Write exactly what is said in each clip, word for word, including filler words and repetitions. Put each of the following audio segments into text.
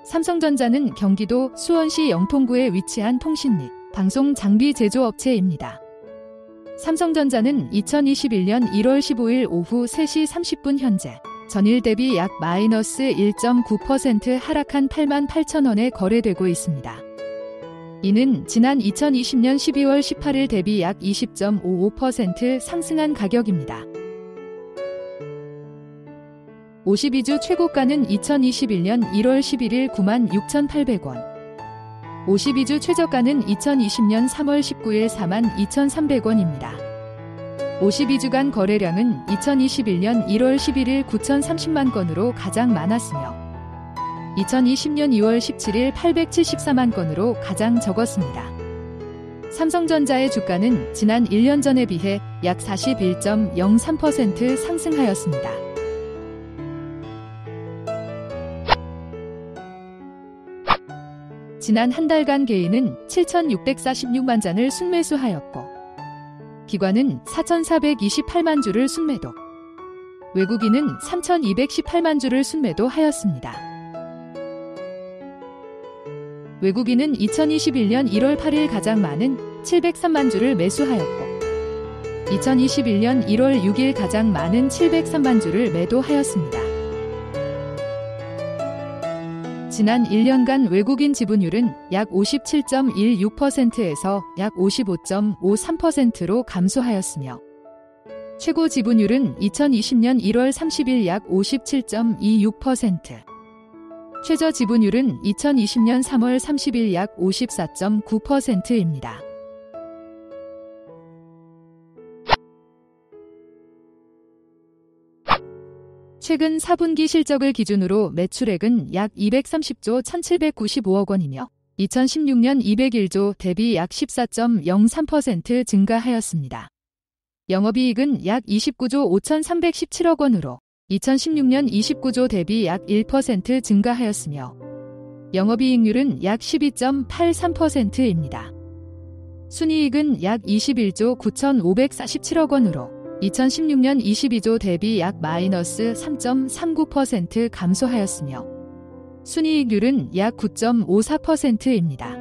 삼성전자는 경기도 수원시 영통구에 위치한 통신 및 방송 장비 제조업체입니다. 삼성전자는 이천이십일년 일월 십오일 오후 세 시 삼십 분 현재 전일 대비 약 마이너스 일 점 구 퍼센트 하락한 팔만 팔천 원에 거래되고 있습니다. 이는 지난 이천이십년 십이월 십팔일 대비 약 이십 점 오오 퍼센트 상승한 가격입니다. 오십이주 최고가는 이천이십일년 일월 십일일 구만 육천팔백 원, 오십이주 최저가는 이천이십년 삼월 십구일 사만 이천삼백 원입니다. 오십이주간 거래량은 이천이십일년 일월 십일일 구천삼십만 건으로 가장 많았으며 이천이십년 이월 십칠일 팔백칠십사만 건으로 가장 적었습니다. 삼성전자의 주가는 지난 일 년 전에 비해 약 사십일 점 영삼 퍼센트 상승하였습니다. 지난 한 달간 개인은 칠천육백사십육만 잔을 순매수하였고 기관은 사천사백이십팔만 주를 순매도, 외국인은 삼천이백십팔만 주를 순매도하였습니다. 외국인은 이천이십일년 일월 팔일 가장 많은 칠백삼만 주를 매수하였고 이천이십일년 일월 육일 가장 많은 칠백삼만 주를 매도하였습니다. 지난 일 년간 외국인 지분율은 약 오십칠 점 일육 퍼센트에서 약 오십오 점 오삼 퍼센트로 감소하였으며 최고 지분율은 이천이십년 일월 삼십일 약 오십칠 점 이육 퍼센트, 최저 지분율은 이천이십년 삼월 삼십일 약 오십사 점 구 퍼센트입니다. 최근 사 분기 실적을 기준으로 매출액은 약 이백삼십조 천칠백구십오억 원이며 이천십육년 이백일조 대비 약 십사 점 영삼 퍼센트 증가하였습니다. 영업이익은 약 이십구조 오천삼백십칠억 원으로 이천십육년 이십구조 대비 약 일 퍼센트 증가하였으며 영업이익률은 약 십이 점 팔삼 퍼센트입니다. 순이익은 약 이십일조 구천오백사십칠억 원으로 이천십육년 이십이조 대비 약 마이너스 삼 점 삼구 퍼센트 감소하였으며 순이익률은 약 구 점 오사 퍼센트입니다.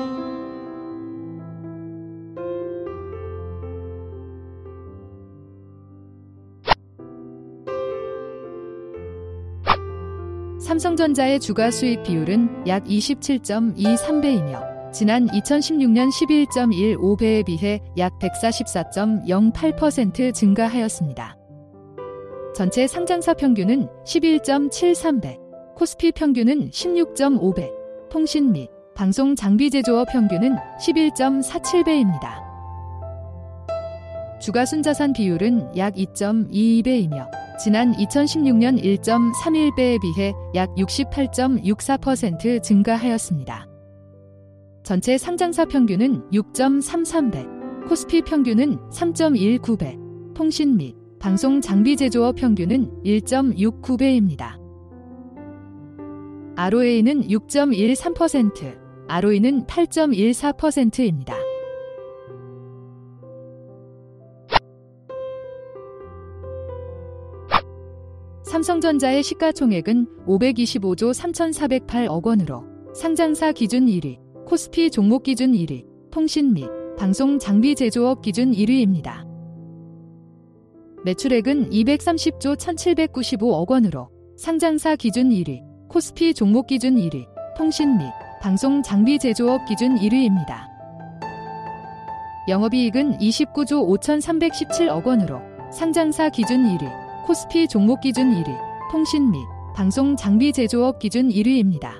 삼성전자의 주가 수익 비율은 약 이십칠 점 이삼 배이며 지난 이천십육년 십일 점 일오 배에 비해 약 백사십사 점 영팔 퍼센트 증가하였습니다. 전체 상장사 평균은 십일 점 칠삼 배, 코스피 평균은 십육 점 오 배, 통신 및 방송 장비 제조업 평균은 십일 점 사칠 배입니다. 주가 순자산 비율은 약 이 점 이이 배이며 지난 이천십육년 일 점 삼일 배에 비해 약 육십팔 점 육사 퍼센트 증가하였습니다. 전체 상장사 평균은 육 점 삼삼 배, 코스피 평균은 삼 점 일구 배, 통신 및 방송 장비 제조업 평균은 일 점 육구 배입니다. 알오에이는 육 점 일삼 퍼센트, 알오이는 팔 점 일사 퍼센트입니다. 삼성전자의 시가총액은 오백이십오조 삼천사백팔억 원으로 상장사 기준 일 위, 코스피 종목 기준 일 위, 통신 및 방송 장비 제조업 기준 일 위입니다. 매출액은 이백삼십조 천칠백구십오억 원으로 상장사 기준 일 위, 코스피 종목 기준 일 위, 통신 및 방송 장비 제조업 기준 일 위입니다. 영업이익은 이십구조 오천삼백십칠억 원으로 상장사 기준 일 위, 코스피 종목 기준 일 위, 통신 및 방송 장비 제조업 기준 일 위입니다.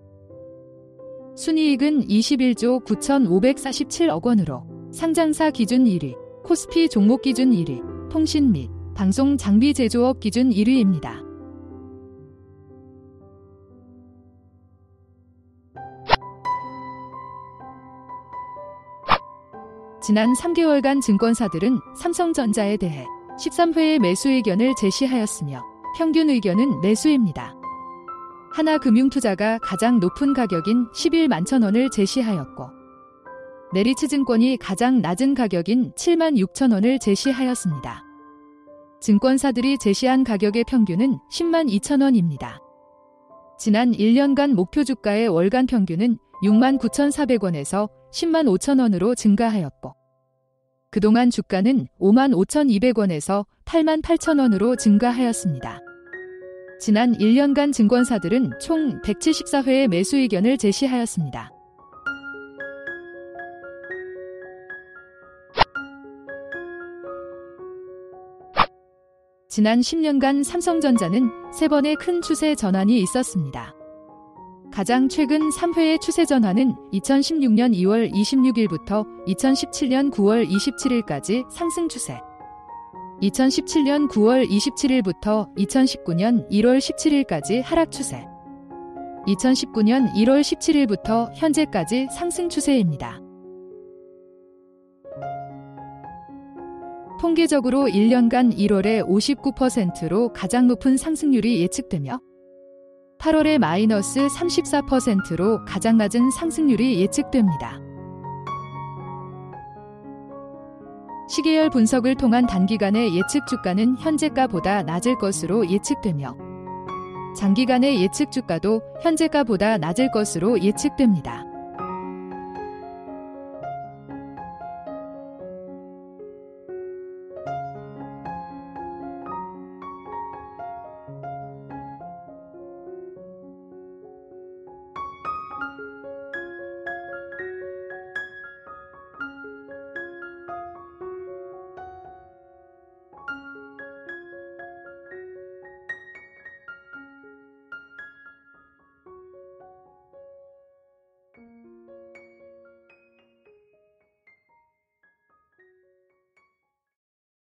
순이익은 이십일조 구천오백사십칠억 원으로 상장사 기준 일 위, 코스피 종목 기준 일 위, 통신 및 방송 장비 제조업 기준 일 위입니다. 지난 삼 개월간 증권사들은 삼성전자에 대해 십삼 회의 매수 의견을 제시하였으며 평균 의견은 매수입니다. 하나금융투자가 가장 높은 가격인 십일만 천 원을 제시하였고 메리츠증권이 가장 낮은 가격인 칠만 육천 원을 제시하였습니다. 증권사들이 제시한 가격의 평균은 십만 이천 원입니다. 지난 일 년간 목표 주가의 월간 평균은 육만 구천사백 원에서 십만 오천 원으로 증가하였고, 그동안 주가는 오만 오천이백 원에서 팔만 팔천 원으로 증가하였습니다. 지난 일 년간 증권사들은 총 백칠십사 회의 매수 의견을 제시하였습니다. 지난 십 년간 삼성전자는 세 번의 큰 추세 전환이 있었습니다. 가장 최근 삼 회의 추세 전환은 이천십육 년 이월 이십육 일부터 이천십칠 년 구월 이십칠 일까지 상승 추세, 이천십칠 년 구월 이십칠 일부터 이천십구 년 일월 십칠 일까지 하락 추세, 이천십구 년 일월 십칠 일부터 현재까지 상승 추세입니다. 통계적으로 일 년간 일월에 오십구 퍼센트로 가장 높은 상승률이 예측되며 팔월에 마이너스 삼십사 퍼센트로 가장 낮은 상승률이 예측됩니다. 시계열 분석을 통한 단기간의 예측 주가는 현재가보다 낮을 것으로 예측되며 장기간의 예측 주가도 현재가보다 낮을 것으로 예측됩니다.